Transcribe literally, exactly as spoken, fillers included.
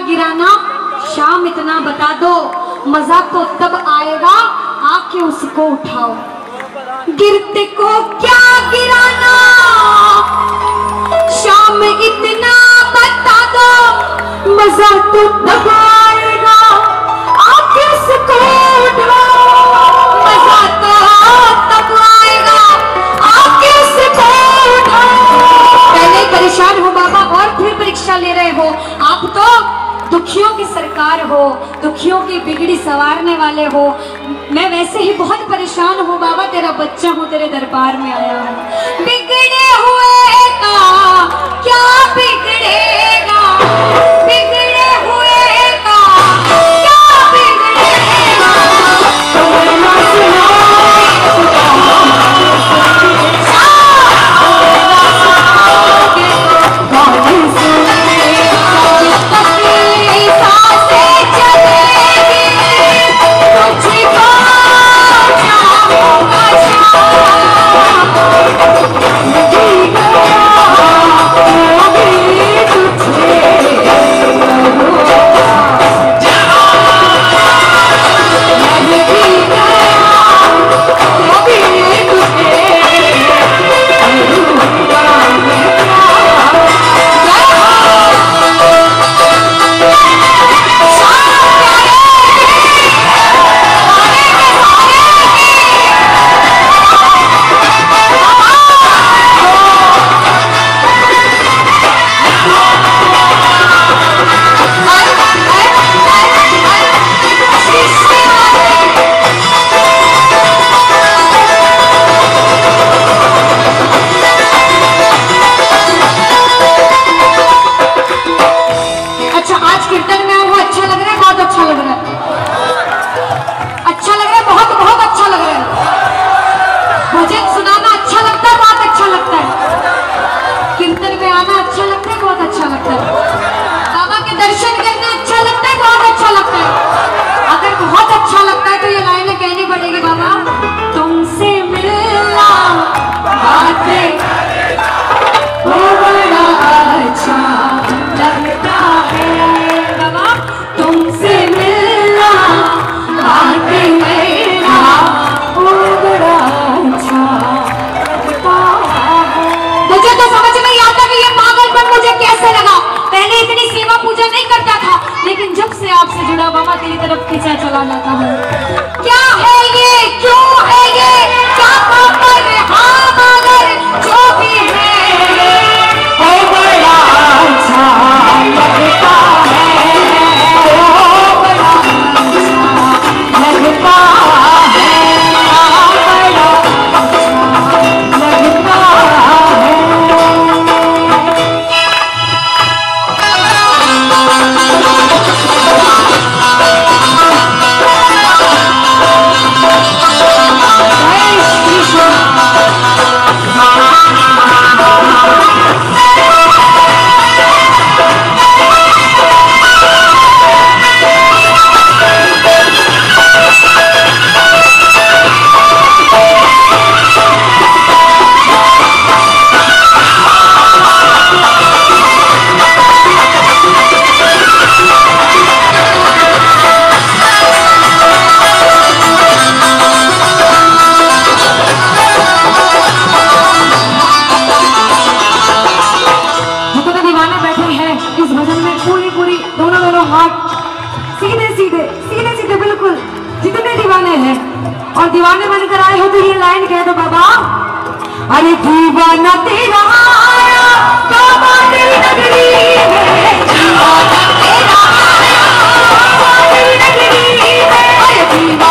गिराना, शाम इतना बता दो, मजा तो तब आएगा आके उसको उठाओ। गिरते को क्या गिराना, शाम इतना बता दो, मजा तो तब आएगा आके उसको उठाओ। मजा तो तब आएगा आके उसको उठाओ। पहले परेशान हो बाबा और फिर परीक्षा ले रहे हो। आप तो दुखियों की सरकार हो, दुखियों की बिगड़ी संवारने वाले हो। मैं वैसे ही बहुत परेशान हूँ बाबा, तेरा बच्चा हूँ, तेरे दरबार में आया हूँ। बिगड़े हुए का क्या बिगड़ेगा, बिगड़े हुए का क्या बिगड़ेगा। और दीवाने बनकर आए हो तो ये लाइन कह दो बाबा। अरे दीवाना तेरा आया बाबा तेरी नगरी में, दीवाना तेरा आया बाबा तेरी नगरी में, अरे दीवाना